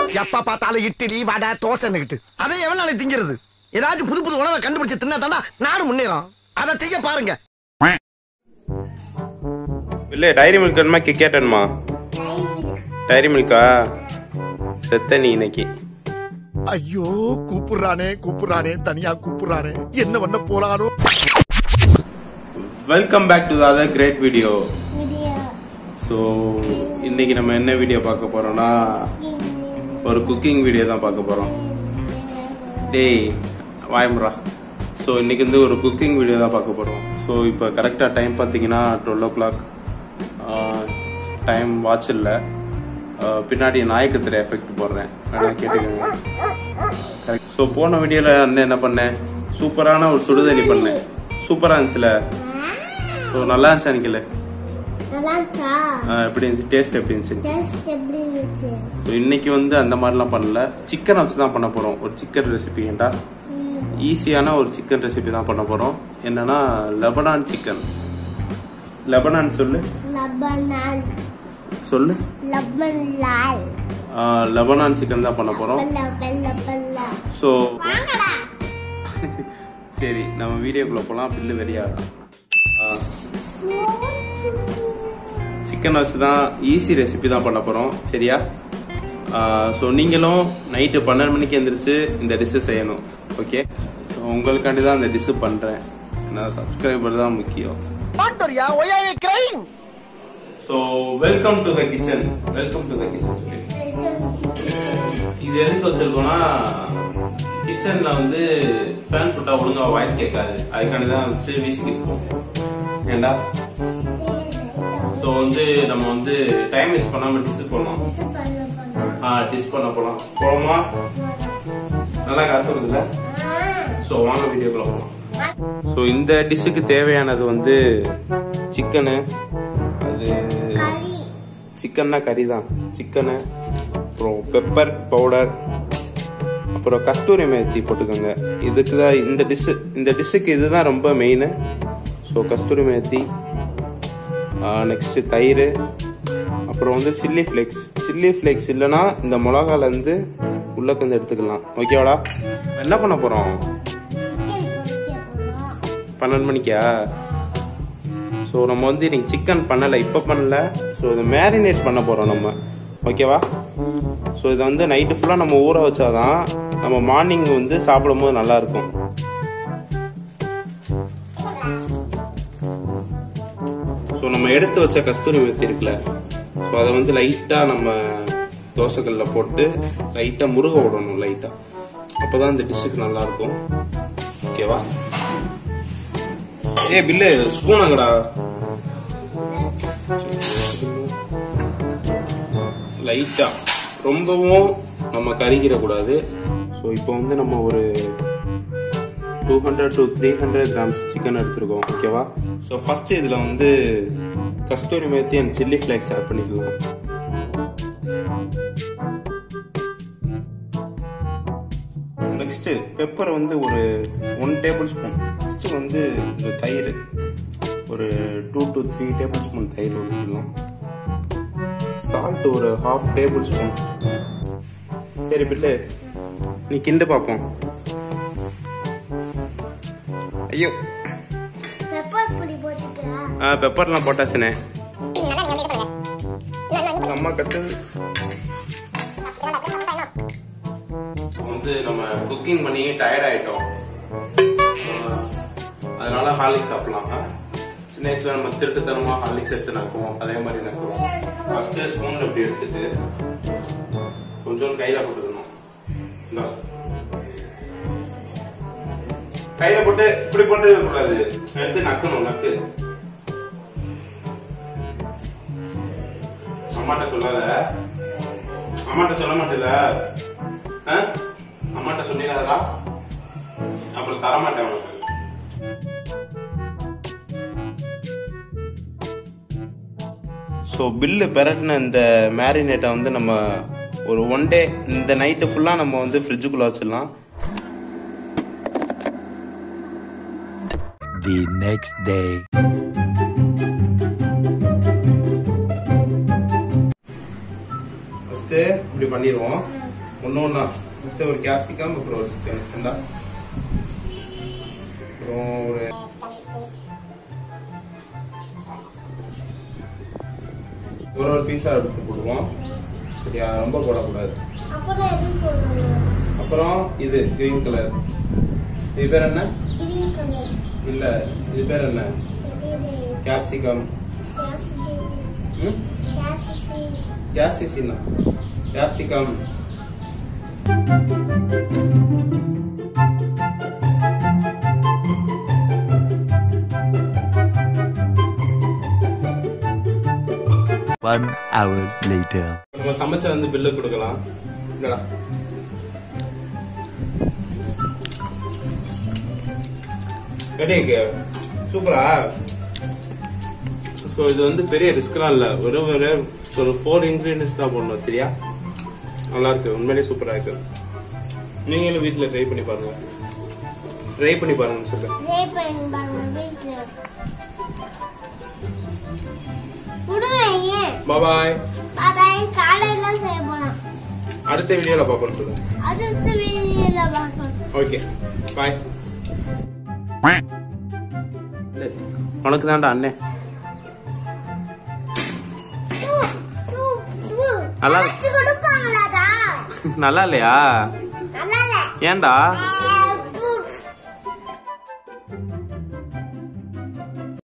எப்ப பார்த்தாலும் இட்லி வடை தோசைன்னுகிட்டு அதை எவ்வளவு நாளைக்கு திங்கிறது? ஏதாச்சும் புது புது உணவை கண்டுபிடிச்சு தின்னா தாண்டா நாடு முன்னேறும். அதை செய்ய பாருங்க. இல்ல டைரி மில்க் வேணுமா கிட்கேட் வேணுமா? டைரி மில்கா செத்த நீ இன்னைக்கு. ஐயோ கூப்பிடுறானே தனியா கூப்பிடுறானே என்ன பண்ண போறானோ. Welcome back to other great video. So இன்னைக்கு நம்ம என்ன வீடியோ பார்க்க போறோம்னா ஒரு குக்கிங் வீடியோ தான் பார்க்க போறோம். டேய் வாயமுறா. ஸோ இன்னைக்கு வந்து ஒரு குக்கிங் வீடியோ தான் பார்க்க போறோம். ஸோ இப்போ கரெக்டாக டைம் பார்த்தீங்கன்னா 12 o'clock. டைம் வாட்ச் இல்லை. பின்னாடி நாயக்கத்திரை எஃபெக்ட் போடுறேன், வேணா கேட்டுக்கோங்க. கரெக்ட். ஸோ போன வீடியோவில் என்ன பண்ணேன், சூப்பரான ஒரு சுடுதண்ணி பண்ணேன். சூப்பராக இருந்துச்சுல. ஸோ நல்லா இருந்துச்சு அன்னைக்கு. எப்படி இருந்துச்சு? டேஸ்ட் எப்படி இருந்துச்சு? இன்னைக்கு வந்து அந்த மாதிரிலாம் பண்ணல, சிக்கன் வச்சு தான் பண்ண போறோம். ஒரு சிக்கன் ரெசிபி ஏண்டா ஈஸியான ஒரு சிக்கன் ரெசிபி தான் பண்ண போறோம். என்னன்னா லெபனான் சிக்கன். லெபனான் சொல்லு சொல்லு. லெபனான் சிக்கன் தான் பண்ண போறோம். ஸோ சரி நம்ம வீடியோக்குள்ள போலாம். பில்லு வெறியாகலாம். சிக்கன் வச்சு தான் ஈஸி ரெசிபி தான் பண்ண போறோம். சரியா? ஸோ நீங்களும் நைட்டு 12 மணிக்கு எழுந்திரிச்சு இந்த டிஷ்ஷு செய்யணும். ஓகே? ஸோ உங்களுக்காண்டி தான் இந்த டிஷ்ஷு பண்றேன். ஏன்னா சப்ஸ்கிரைபர் தான் முக்கியம். So welcome to the kitchen. Welcome to the kitchen. இது எதுக்கு வச்சிருக்கோம்னா கிச்சன்ல வந்து ஃபேன் போட்டா ஒழுங்கா வாய்ஸ் கேட்காது, அதுக்காண்டி தான் வச்சு வீசிக்கிட்டு இருக்கோம். ஏண்டா ஸோ வந்து நம்ம வந்து டைம் வேஸ்ட் பண்ணாம டிஷ் பண்ணலாம். டிஷ் பண்ண போலாம். போமா நல்லா காசு வருதுல்ல. ஸோ வாங்க வீடியோக்குள்ள போகலாம். ஸோ இந்த டிஷ்ஷுக்கு தேவையானது வந்து சிக்கனு. அது சிக்கன்னா கறி தான். சிக்கனு, அப்புறம் பெப்பர் பவுடர், அப்புறம் கஸ்தூரி மேத்தி போட்டுக்கோங்க. இதுக்கு தான் இந்த டிஷ்ஷுக்கு இதுதான் ரொம்ப main. So kasuri methi, next தயிர், அப்புறம் வந்து சில்லி ஃப்ளேக்ஸ். சில்லி ஃப்ளேக்ஸ் இல்லைன்னா இந்த மிளகால இருந்து உள்ளக்கந்து எடுத்துக்கலாம். ஓகேவாடா? என்ன பண்ண போறோம்? 12 மணிக்கா? ஸோ நம்ம வந்து இன்னைக்கு சிக்கன் பண்ணலை, இப்போ பண்ணல. ஸோ இதை மேரினேட் பண்ண போறோம் நம்ம. ஓகேவா? ஸோ இதை வந்து நைட்டு ஃபுல்லாக நம்ம ஊற வச்சாதான் நம்ம மார்னிங் வந்து சாப்பிடும் போது நல்லா இருக்கும். ஸோ நம்ம எடுத்து வச்ச கஸ்தூரி மேத்தி இருக்குல்ல, ஸோ அதை வந்து லைட்டாக நம்ம தோசைக்கல்ல போட்டு லைட்டாக முருக விடணும். லைட்டாக அப்போதான் இந்த டிஷ்ஷுக்கு நல்லா இருக்கும். ஓகேவா? ஏ பில்லு ஸ்பூன் அங்கடா. லைட்டா, ரொம்பவும் நம்ம கறிக்கிற கூடாது. ஸோ இப்போ வந்து நம்ம ஒரு 200 to 300 grams சிக்கன் எடுத்துருக்கோம். ஓகேவா? ஸோ ஃபர்ஸ்ட் இதில் வந்து kasuri methi and chilli flakes add பண்ணிக்கலாம். நெக்ஸ்ட் பெப்பர் வந்து ஒரு 1 டேபிள் ஸ்பூன். நெக்ஸ்ட் வந்து இந்த தயிர் ஒரு 2 to 3 டேபிள் ஸ்பூன் தயிர் ஊற்றிக்கலாம். சால்ட் ஒரு 1/2 டேபிள் ஸ்பூன். சரி பிள்ளை நீ கிண்டு பார்ப்போம். ஐயோ பெப்பர்லாம் போட்டாச்சுனே. அம்மா கட்டு வந்து நம்ம குக்கிங் பண்ணி டயர்ட் ஆயிட்டோம், அதனால ஹார்லிக்ஸ் சாப்பிடலாம். சின்ன வயசுல நம்ம திருட்டுத்தனமா ஹார்லிக்ஸ் எடுத்து நக்குவோம், அதே மாதிரி நக்குவோம். ஃபர்ஸ்ட் ஸ்பூன்ல இப்படி எடுத்துட்டு கொஞ்சம் கையில போட்டுக்கணும். கையில போட்டு இப்படி போட்டு கூடாது, எடுத்து நக்கணும். நக்கு. அம்மாட்ட சொல்லாத. அம்மாட்ட சொல்ல மாட்டேல. அம்மாட்ட சொன்னீங்களா? அப்புறம் தரமாட்டேன் உனக்கு. ஸோ பில்லு பெரட்டின இந்த மேரினேட்டை வந்து நம்ம ஒரு 1 டே, இந்த நைட்டு ஃபுல்லாக நம்ம வந்து ஃப்ரிட்ஜுக்குள்ளே வச்சிடலாம். The next day. ஃபர்ஸ்ட் இப்படி பண்ணிடுவோம். ஒன்னா ஃபர்ஸ்ட் ஒரு கேப்சிகம் அப்புறம் ஒரு சிக்கன் ரெண்டா அப்புறம் ஒரு பீஸா எடுத்து போடுவோம். சரியா, ரொம்ப போடக்கூடாது. அப்புறம் இது கிரீன் கலர், இது பேர் என்ன? இல்ல, இது பேர் என்ன? Capsicum. Capsicum. Capsicum. One hour later. நம்ம சமைச்ச வந்து பில்லு கொடுக்கலாம். இல்லடா, ரெடி? சூப்பரா. ஸோ இது வந்து பெரிய ரிஸ்க்லாம் இல்லை, வெறும் ஒரு 4 இன்கிரீடியன்ஸ் தான் போடணும். சரியா, நல்லா இருக்கு, உண்மையிலேயே சூப்பரா இருக்கு. நீங்களும் வீட்டில் ட்ரை பண்ணி பாருங்க. ட்ரை பண்ணி பாருங்க சொல்லுங்க. பாய். அடுத்த வீடியோல பாப்போம் சொல்லுங்க. Okay, bye. உனக்கு தான்டா அண்ணே. நல்லா இல்லையா? ஏன்டா?